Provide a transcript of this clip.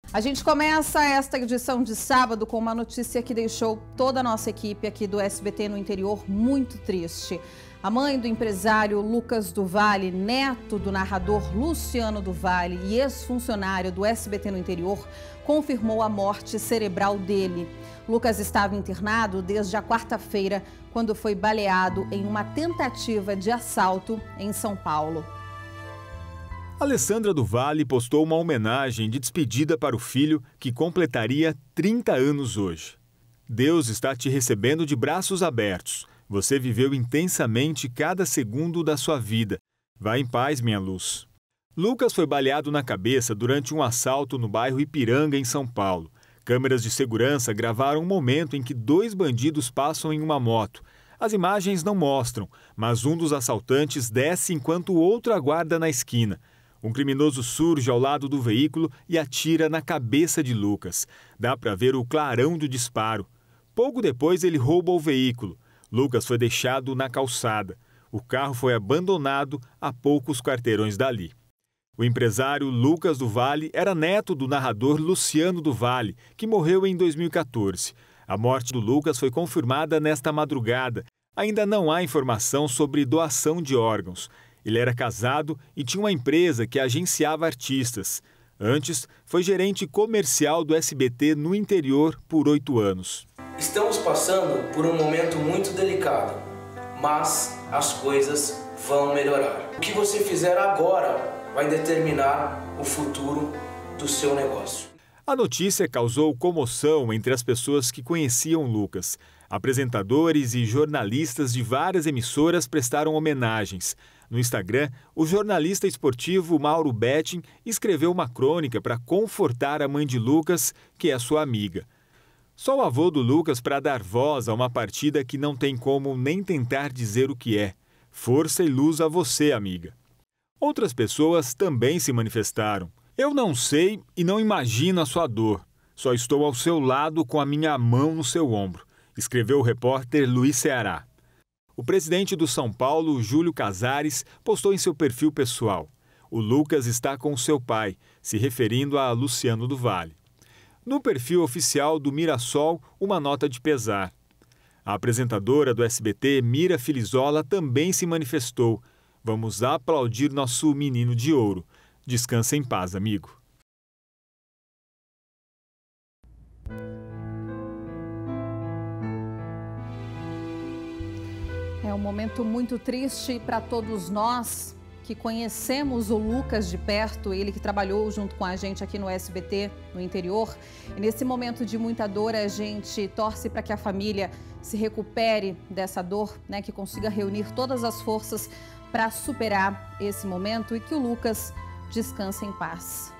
A gente começa esta edição de sábado com uma notícia que deixou toda a nossa equipe aqui do SBT no interior muito triste. A mãe do empresário Lucas do Vale, neto do narrador Luciano do Vale e ex-funcionário do SBT no interior, confirmou a morte cerebral dele. Lucas estava internado desde a quarta-feira, quando foi baleado em uma tentativa de assalto em São Paulo. Alessandra do Vale postou uma homenagem de despedida para o filho que completaria 30 anos hoje. Deus está te recebendo de braços abertos. Você viveu intensamente cada segundo da sua vida. Vá em paz, minha luz. Lucas foi baleado na cabeça durante um assalto no bairro Ipiranga, em São Paulo. Câmeras de segurança gravaram um momento em que 2 bandidos passam em uma moto. As imagens não mostram, mas um dos assaltantes desce enquanto o outro aguarda na esquina. Um criminoso surge ao lado do veículo e atira na cabeça de Lucas. Dá para ver o clarão do disparo. Pouco depois ele rouba o veículo. Lucas foi deixado na calçada. O carro foi abandonado a poucos quarteirões dali. O empresário Lucas do Vale era neto do narrador Luciano do Vale, que morreu em 2014. A morte do Lucas foi confirmada nesta madrugada. Ainda não há informação sobre doação de órgãos. Ele era casado e tinha uma empresa que agenciava artistas. Antes, foi gerente comercial do SBT no interior por 8 anos. Estamos passando por um momento muito delicado, mas as coisas vão melhorar. O que você fizer agora vai determinar o futuro do seu negócio. A notícia causou comoção entre as pessoas que conheciam Lucas. Apresentadores e jornalistas de várias emissoras prestaram homenagens. No Instagram, o jornalista esportivo Mauro Betting escreveu uma crônica para confortar a mãe de Lucas, que é sua amiga. Só o avô do Lucas para dar voz a uma partida que não tem como nem tentar dizer o que é. Força e luz a você, amiga. Outras pessoas também se manifestaram. Eu não sei e não imagino a sua dor. Só estou ao seu lado com a minha mão no seu ombro, escreveu o repórter Luiz Ceará. O presidente do São Paulo, Júlio Casares, postou em seu perfil pessoal: o Lucas está com seu pai, se referindo a Luciano do Vale. No perfil oficial do Mirassol, uma nota de pesar. A apresentadora do SBT, Mira Filizola, também se manifestou: vamos aplaudir nosso menino de ouro. Descansa em paz, amigo. É um momento muito triste para todos nós que conhecemos o Lucas de perto, ele que trabalhou junto com a gente aqui no SBT, no interior. E nesse momento de muita dor, a gente torce para que a família se recupere dessa dor, né, que consiga reunir todas as forças para superar esse momento e que o Lucas descanse em paz.